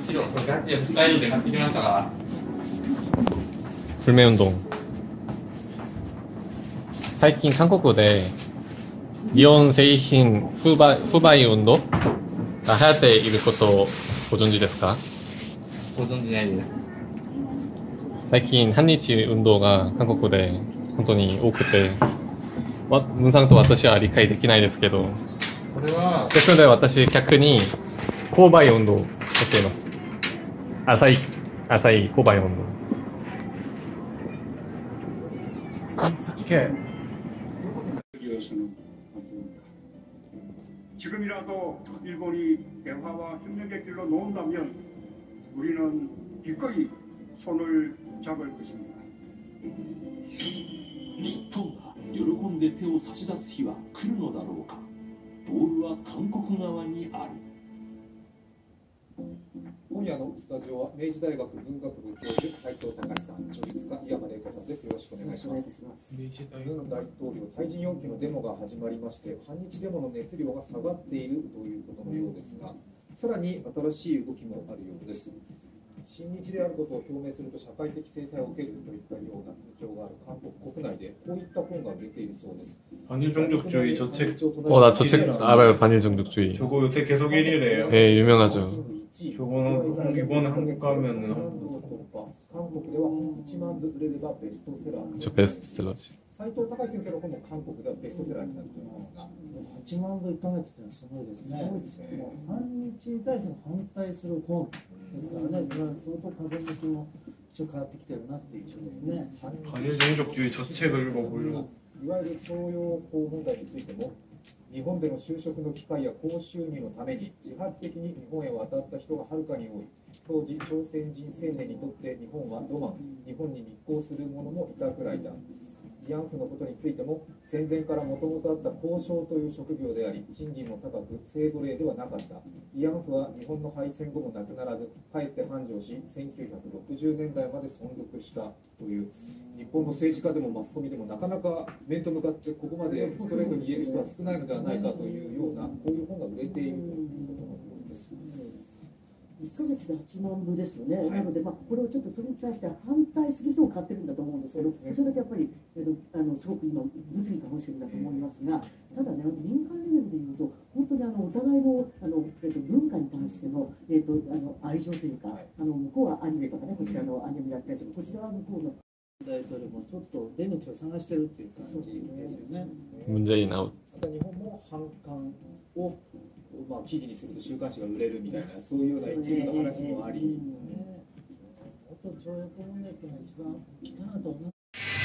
一郎、これガチで北海道で買ってきましたから。 불매운동最近韓国で日本製品不買運動が流行っていることをご存知ですか？ ご存知ないです。 最近反日運動が韓国で本当に多くて、ムンさんと私は理解できないですけど、 これはですので私逆に購買運動をしています。浅い購買運動。 지금이라도 일본이 대화와 협력의 길로 놓는다면 우리는 기꺼이 손을 잡을 것입니다. 日本が喜んで手を差し出す日は来るのだろうか。ボールは韓国側にある。 今夜のスタジオは明治大学文学部教授斉藤隆さん、著述家井山玲子さんです。よろしくお願いします。文大統領退陣要求のデモが始まりまして、反日デモの熱量が下がっているということのようですが、さらに新しい動きもあるようです。親日であることを表明すると社会的制裁を受けるといったような風潮がある韓国国内でこういった本が出ているそうです。 반일종족주의 저 책. 나 저 책 알아요. 반일종족주의. 저거 요새 계속 1위래요. 예, 유명하죠. 저거는 이번에 한국 가면은 저 베스트셀러지. 斉藤隆先生の本も韓国ではベストセラーになっていますが、 8万部1ヶ月ってのはすごいですね。もう反日に対する反対する本ですからね、これは相当風向きもちょっと変わってきてるなっていう印象ですね。 반일종족주의 저 책을 읽어보려고. いわゆる徴用工問題についても、日本での就職の機会や高収入のために自発的に日本へ渡った人がはるかに多い。当時朝鮮人青年にとって日本はロマン、日本に密航する者もいたくらいだ。慰安婦のことについても戦前からもともとあった交渉という職業であり、賃金も高く制度例ではなかった。慰安婦は日本の敗戦後もなくならず、かえって繁盛し、1960年代まで存続したという、日本の政治家でもマスコミでもなかなか面と向かってここまでストレートに言える人は少ないのではないかというような、こういう本が売れているということのようです。 1ヶ月で8万部ですよね、なので、これをちょっとそれに対して反対する人も買ってるんだと思うんですけど、それだけやっぱり、すごく今、物議かもしれないと思いますが、ただね、民間レベルでいうと、本当にお互いの文化に関しての、愛情というか、向こうはアニメとかね、こちらのアニメだったりとか、こちらは向こうの大統領もちょっと出口を探してるっていう感じですよね。 문재인 아웃. また日本も反感を記事にすると週刊誌が売れるみたいな、そういうような一部の話もあり、 あと徴用工問題っていうのが一番大きいかなと思う。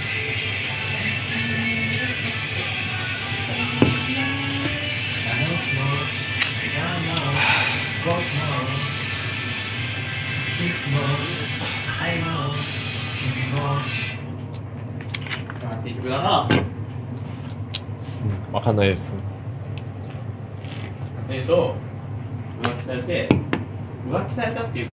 悲しい曲だな。 わかんないです。 浮気されたっていう